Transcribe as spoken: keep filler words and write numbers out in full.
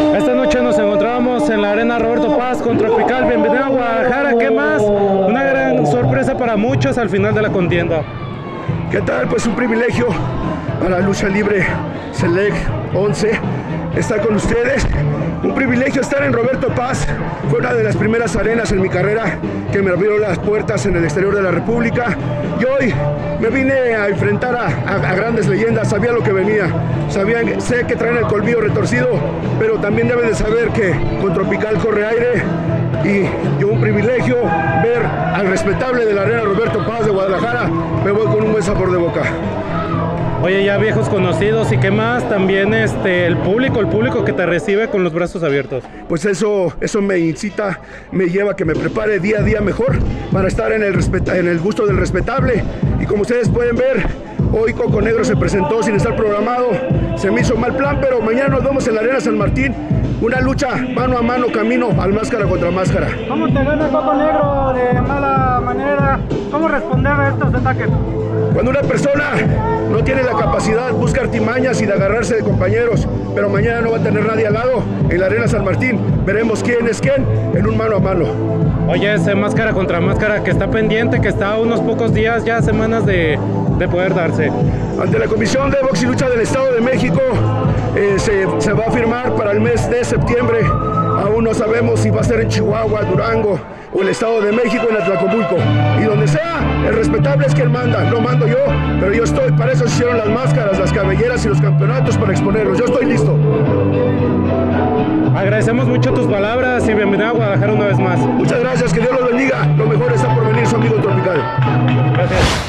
Esta noche nos encontrábamos en la Arena Roberto Paz con Tropical. Bienvenido a Guadalajara. ¿Qué más? Una gran sorpresa para muchos al final de la contienda. ¿Qué tal? Pues un privilegio para Lucha Libre Select once estar con ustedes. Un privilegio estar en Roberto Paz. Fue una de las primeras arenas en mi carrera que me abrió las puertas en el exterior de la República. Y hoy me vine a enfrentar a, a, a grandes leyendas. Sabía lo que venía. Sabía, sé que traen el colmillo retorcido, pero también deben de saber que con Tropical corre aire. Y yo un privilegio ver al respetable de la Arena Roberto Paz de Guadalajara. Me voy con un buen sabor de boca. Oye, ya viejos conocidos, ¿y qué más? También este, el público, el público que te recibe con los brazos abiertos. Pues eso, eso me incita, me lleva a que me prepare día a día mejor para estar en el, respeta, en el gusto del respetable. Y como ustedes pueden ver, hoy Coco Negro se presentó sin estar programado. Se me hizo mal plan, pero mañana nos vemos en la Arena San Martín. Una lucha mano a mano, camino al máscara contra máscara. ¿Cómo te gana Coco Negro de mala manera? ¿Cómo responder a estos ataques? Cuando una persona no tiene la capacidad, busca artimañas y de agarrarse de compañeros, pero mañana no va a tener nadie al lado. En la Arena San Martín veremos quién es quién en un mano a mano. Oye, ese máscara contra máscara que está pendiente, que está a unos pocos días, ya semanas de, de poder darse. Ante la Comisión de Box y Lucha del Estado de México, eh, se, se va a firmar para el mes de septiembre. Aún no sabemos si va a ser en Chihuahua, Durango o el Estado de México, en Atlacomulco. Y donde sea, el respetable es quien manda. No mando yo, pero yo estoy. Para eso se hicieron las máscaras, las cabelleras y los campeonatos, para exponerlos. Yo estoy listo. Agradecemos mucho tus palabras y bienvenido a Guadalajara una vez más. Muchas gracias, que Dios los bendiga. Lo mejor está por venir, su amigo Tropical. Gracias.